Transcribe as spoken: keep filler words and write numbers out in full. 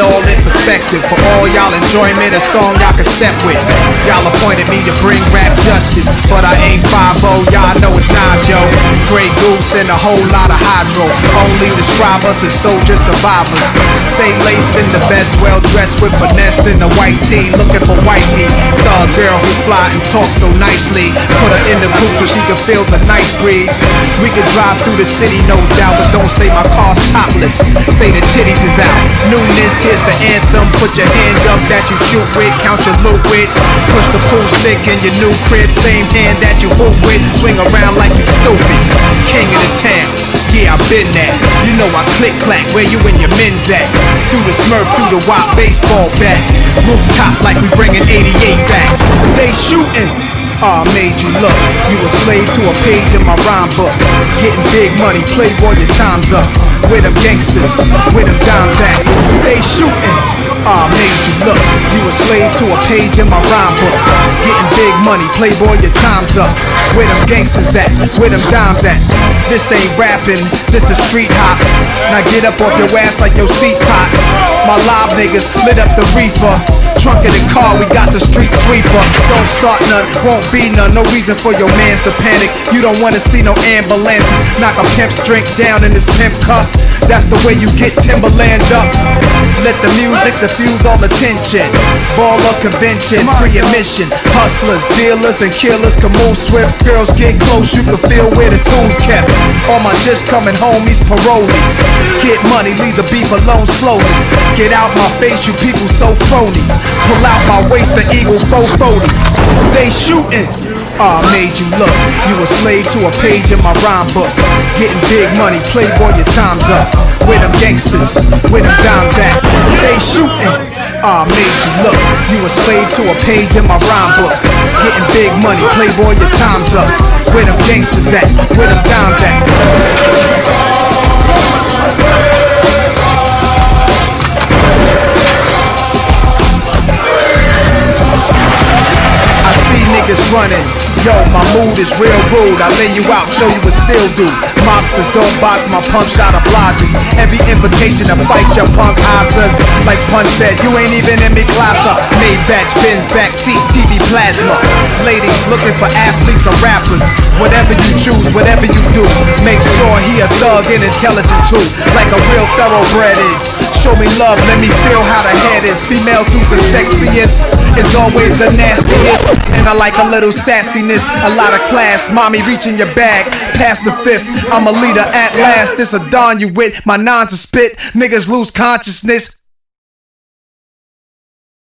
all in perspective. For all y'all enjoyment, a song y'all can step with. Y'all appointed me to bring rap justice, but I ain't five oh, y'all know it's Nas, yo. Grey Goose and a whole lot of hydro only describe us as soldier survivors. Stay laced in the best, well dressed with finesse in the white tee, looking for wifey. Thug girl who fly and talk so nicely. Put her in the coupe so she can feel the nice breeze. We could drive through the city, no doubt, but don't say my car's topless. Say the titties is out. Newness, here's the anthem. Put your hand up that you shoot with, count your loot with. Push the pool stick in your new crib, same hand that you hoop with. Swing around like you stupid. King of the town, yeah, I been that. You know I click clack, where you and your men's at? Through the Smurf, through the Wop baseball bat. Rooftop like we bringing eighty-eight back. They shooting. Ah, oh, made you look. You a slave to a page in my rhyme book. Getting big money, playboy, your time's up. Where them gangsters, where them dimes at? They shooting. Ah, oh, made you look. You a slave to a page in my rhyme book. Getting big money, playboy, your time's up. Where them gangsters at? Where them dimes at? This ain't rapping, this is street hop. Now get up off your ass like your seat's hot. My live niggas lit up the reefer. Trunk of the car, we got the street sweeper. Don't start none, won't be none. No reason for your mans to panic. You don't wanna see no ambulances. Knock a pimp's drink down in this pimp cup. That's the way you get Timberland up. Let the music diffuse all attention. Baller convention, free admission. Hustlers, dealers, and killers can move swift. Girls get close, you can feel where the tools kept. All my just coming homies, parolees. Get money, leave the beef alone slowly. Get out my face, you people so phony. Pull out my waist, the eagle four forty. They shooting. Ah, oh, made you look. You a slave to a page in my rhyme book. Getting big money, playboy, your time's up. Where them gangsters, where them dimes at? They shooting. Ah, oh, made you look. You a slave to a page in my rhyme book. Getting big money, playboy, your time's up. Where them gangsters at? Where them dimes at? Niggas running, yo, my mood is real rude. I lay you out, show you what still do. Mobsters don't box my pump shot obliges. Every invitation to fight your punk asses. Like Pun said, you ain't even in me class up. Maybach, Benz, backseat, T V plasma. Ladies looking for athletes or rappers. Whatever you choose, whatever you do, make sure he a thug and intelligent too. Like a real thoroughbred is. Show me love, let me feel how the head is. Females who's the sexiest is always the nastiest. And I like a little sassiness, a lot of class. Mommy reaching your bag, past the fifth. I'm a leader at last. This a dawn you with, my nines a spit. Niggas lose consciousness.